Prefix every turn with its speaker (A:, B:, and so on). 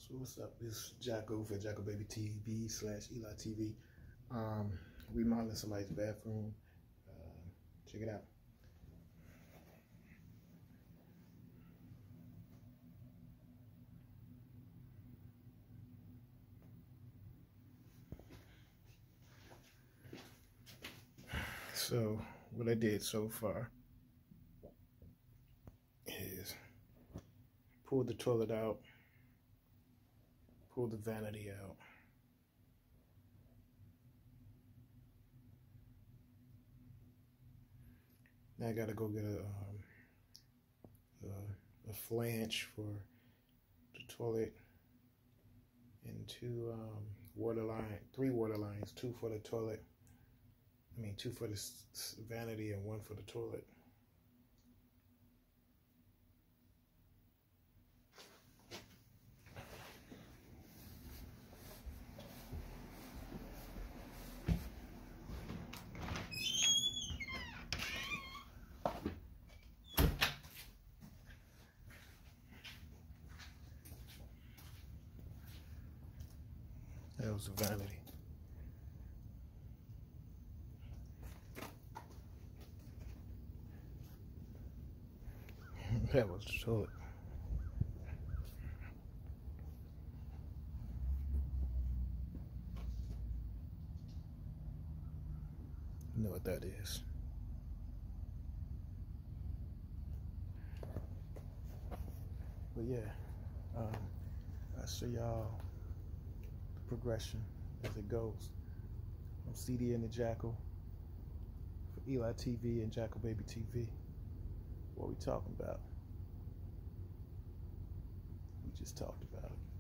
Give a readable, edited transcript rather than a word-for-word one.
A: So what's up? This Jacko for Jacko Baby TV / Eli TV. Remodeling somebody's bathroom. Check it out. So what I did so far is pull the toilet out, pull the vanity out. Now I gotta go get a flange for the toilet and two three water lines, two for the toilet. Two for the vanity and one for the toilet. That was the vanity. That was the toilet. You know what that is. But yeah, I'll show y'all the progression as it goes. I'm CD and the Jackal for Eli TV and Jacko Baby TV. What we talking about? We just talked about it.